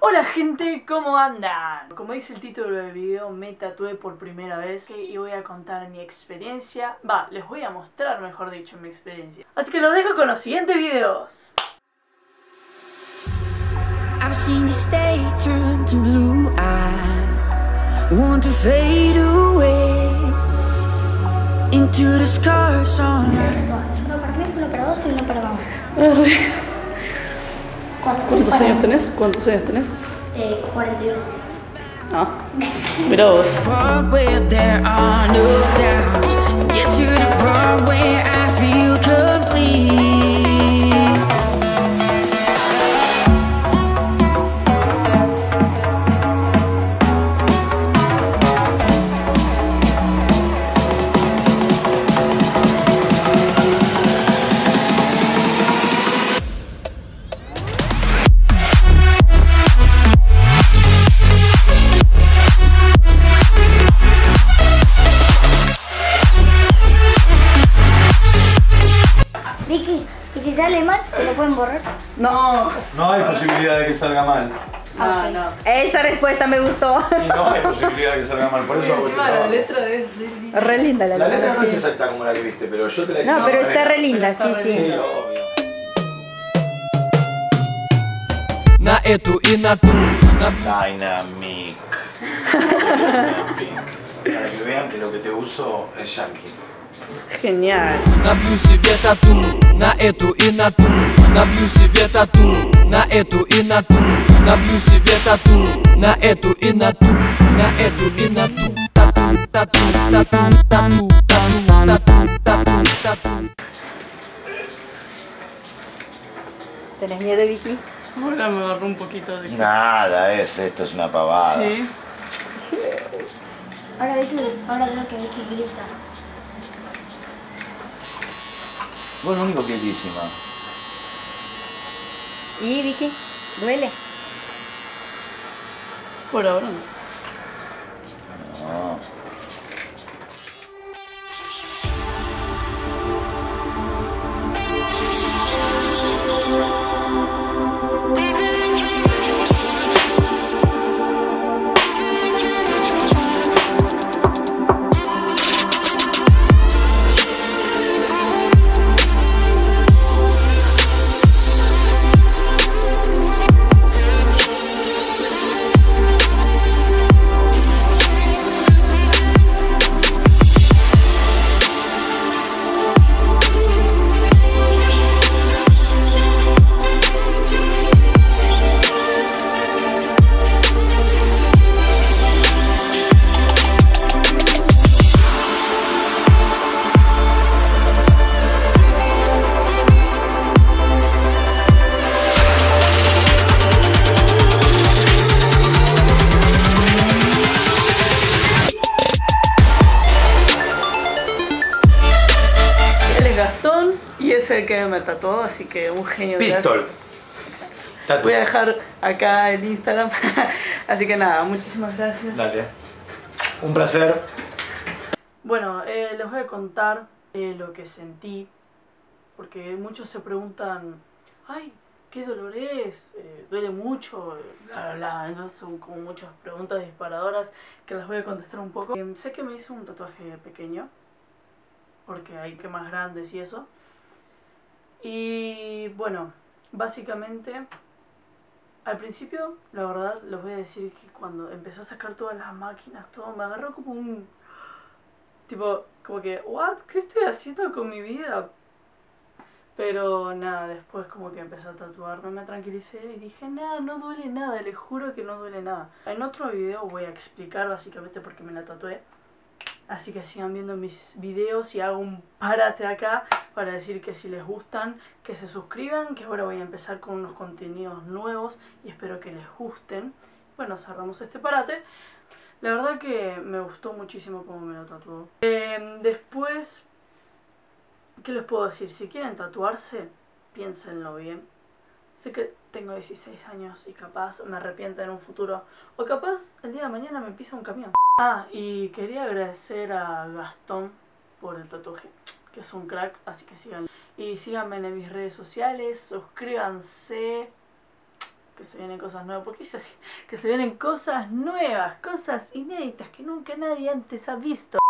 Hola gente, ¿cómo andan? Como dice el título del video, me tatué por primera vez y voy a contar mi experiencia. Les voy a mostrar, mejor dicho, mi experiencia. Así que los dejo con los siguientes videos. I've seen this day turn to blue. I want to fade away into the scars on. Uno para mí, uno para dos y uno para abajo. ¿Cuántos años tenés? 42. Ah, mira vos. Part where there are no doubts. Get to the part where I feel complete. Vicky, ¿y si sale mal, se lo pueden borrar? No, No hay posibilidad de que salga mal. no. Esa respuesta me gustó. Y no hay posibilidad de que salga mal. Por eso hago este Encima la trabajo. letra es re linda. Re linda la La letra letra. no es Sí. exacta como la que viste, pero yo te la hice. No, pero está re linda, Pero sí, está re sí. Sí, obvio. На эту и на ту, Dynamic. Para que vean que lo que te uso es yankee. Genial. набью себе тату. На эту и на ту, набью себе тату. На эту и на ту, набью себе тату. На эту и на ту, на эту и на ту. Тату, тату, тату, тату, тату, тату, тату, тату. ¿Tenés miedo, Vicky? Ahora me agarró un poquito de... Nada, esto es una pavada. Sí. Ahora veo que Vicky grita. Vos lo único quietísima. ¿Y Vicky? ¿Duele? Por ahora no. No. Gastón y es el que me tatuó, así que un genio. Pistol. Tatu. Voy a dejar acá el Instagram. Así que nada, muchísimas gracias. Dale. Un placer. Bueno, les voy a contar lo que sentí, porque muchos se preguntan, ay, ¿qué dolor es? ¿Duele mucho? Bla, bla, bla. Entonces son como muchas preguntas disparadoras que las voy a contestar un poco. Sé que me hice un tatuaje pequeño, porque hay que más grandes y eso. Y bueno, básicamente, al principio, la verdad, les voy a decir que cuando empezó a sacar todas las máquinas, todo, me agarró como un... Tipo, como que, ¿what? ¿Qué estoy haciendo con mi vida? Pero nada, después como que empecé a tatuarme, me tranquilicé y dije, nada, no duele nada, les juro que no duele nada. En otro video voy a explicar básicamente por qué me la tatué. Así que sigan viendo mis videos y hago un parate acá para decir que si les gustan, que se suscriban, que ahora voy a empezar con unos contenidos nuevos y espero que les gusten. Bueno, cerramos este parate. La verdad que me gustó muchísimo cómo me lo tatuó. Después, ¿qué les puedo decir? Si quieren tatuarse, piénsenlo bien. Sé que tengo 16 años y capaz me arrepienta en un futuro. O capaz el día de mañana me pisa un camión. Ah, y quería agradecer a Gastón por el tatuaje, que es un crack, así que síganlo. Y síganme en mis redes sociales, suscríbanse, que se vienen cosas nuevas. ¿Por qué dice así? Que se vienen cosas nuevas, cosas inéditas que nunca nadie antes ha visto.